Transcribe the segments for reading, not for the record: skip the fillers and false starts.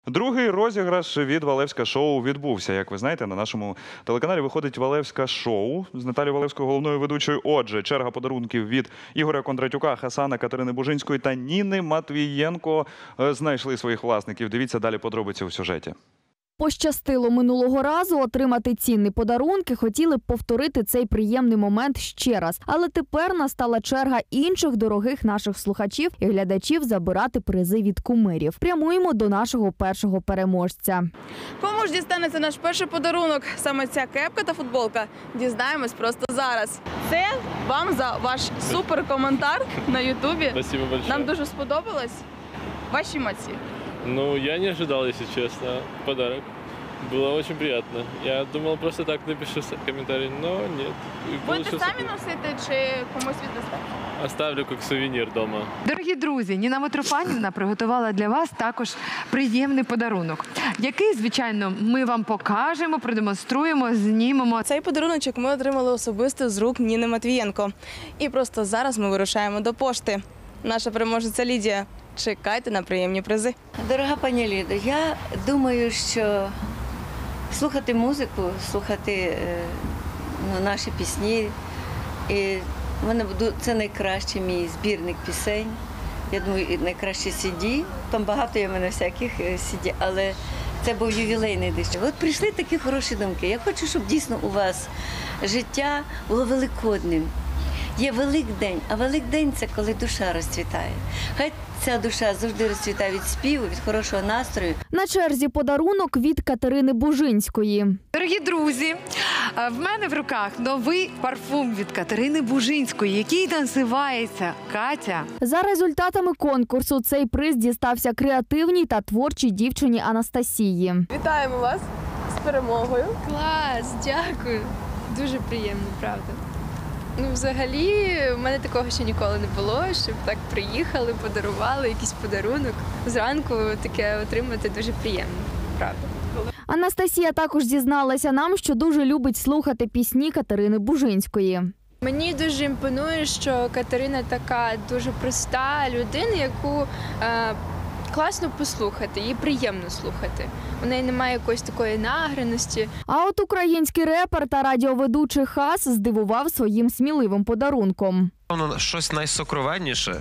Другий розіграш від Валевська шоу відбувся. Як ви знаєте, на нашому телеканалі виходить Валевська шоу з Наталією Валевською головною ведучою. Отже, черга подарунків від Ігоря Кондратюка, Хасана, Катерини Бужинської та Ніни Матвієнко знайшли своїх власників. Дивіться далі подробиці у сюжеті. Пощастило минулого разу отримати цінні подарунки, хотіли б повторити цей приємний момент ще раз. Але тепер настала черга інших дорогих наших слухачів і глядачів забирати призи від кумирів. Прямуємо до нашого першого переможця. Кому ж дістанеться наш перший подарунок? Саме ця кепка та футболка? Дізнаємось просто зараз. Це вам за ваш супер-коментар на Ютубі. Спасибо большое. Нам дуже сподобалось. Ваші емоції. Ну, я не ожидал, если честно, подарок. Было очень приятно. Я думал, просто так напишу комментарий, но нет. Будете самі носити чи комусь віддасте? Оставлю как сувенир дома. Дорогі друзі, Ніна Митрофанівна приготувала для вас також приємний подарунок, який, звичайно, ми вам покажемо, продемонструємо, знімемо. Цей подаруночок ми отримали особисто з рук Ніни Матвієнко. І просто зараз ми вирушаємо до пошти. Наша переможниця Лідія. Чекайте на приємні призи. Дорога пані Лідо, я думаю, що слухати музику, слухати наші пісні, і це найкращий мій збірник пісень. Я думаю, і найкращі CD. Там багато є в мене всяких CD, але це був ювілейний диск. От прийшли такі хороші думки. Я хочу, щоб дійсно у вас життя було великодним. Є Великдень, а Великдень – це коли душа розцвітає. Хай ця душа завжди розцвітає від співу, від хорошого настрою. На черзі подарунок від Катерини Бужинської. Дорогі друзі, в мене в руках новий парфум від Катерини Бужинської, який називається «Катя». За результатами конкурсу цей приз дістався креативній та творчій дівчині Анастасії. Вітаємо вас з перемогою. Клас, дякую. Дуже приємно, правда. Ну, взагалі, в мене такого ще ніколи не було, щоб так приїхали, подарували якийсь подарунок. Зранку таке отримати дуже приємно, правда. Анастасія також зізналася нам, що дуже любить слухати пісні Катерини Бужинської. Мені дуже імпонує, що Катерина така дуже проста людина, яку класно послухати, їй приємно слухати. У неї немає якоїсь такої награності. А от український репер та радіоведучий Хас здивував своїм сміливим подарунком. Щось найсокровенніше.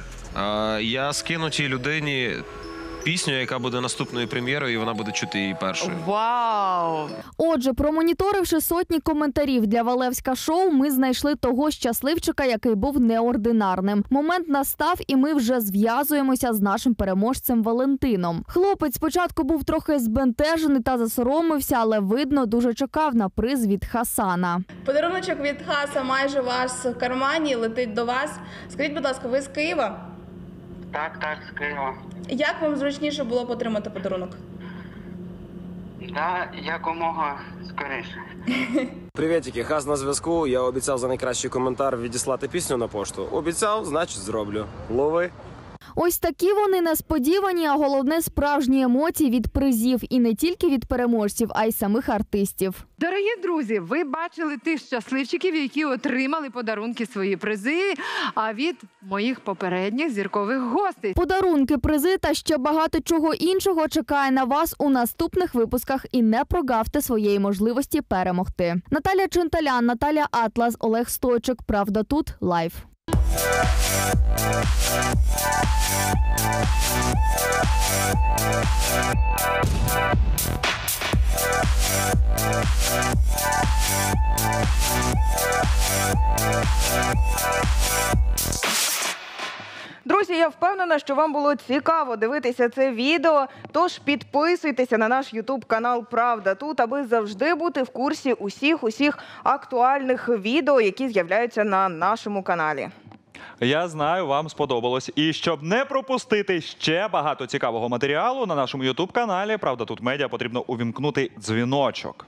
Я скину тій людині пісню, яка буде наступною прем'єрою, і вона буде чути її першою. Вау! Отже, промоніторивши сотні коментарів для Валевська шоу, ми знайшли того щасливчика, який був неординарним. Момент настав, і ми вже зв'язуємося з нашим переможцем Валентином. Хлопець спочатку був трохи збентежений та засоромився, але, видно, дуже чекав на приз від Хасана. Подаруночок від Хаса майже у вас в кармані, летить до вас. Скажіть, будь ласка, ви з Києва? Так, з Києва. Як вам зручніше було б отримати подарунок? Да, якомога скоріше. Привітики, Хас на зв'язку. Я обіцяв за найкращий коментар відіслати пісню на пошту. Обіцяв, значить зроблю. Лови. Ось такі вони несподівані, а головне – справжні емоції від призів. І не тільки від переможців, а й самих артистів. Дорогі друзі, ви бачили тих щасливчиків, які отримали подарунки, свої призи, а від моїх попередніх зіркових гостей. Подарунки, призи та ще багато чого іншого чекає на вас у наступних випусках. І не прогавте своєї можливості перемогти. Наталя Чинталян, Наталя Атлас, Олег Стойчик. Правда тут. Лайв. Друзі, я впевнена, що вам було цікаво дивитися це відео, тож підписуйтеся на наш YouTube-канал «Правда тут», аби завжди бути в курсі усіх актуальних відео, які з'являються на нашому каналі. Я знаю, вам сподобалось. І щоб не пропустити ще багато цікавого матеріалу на нашому YouTube-каналі «Правда тут медіа» потрібно увімкнути дзвіночок.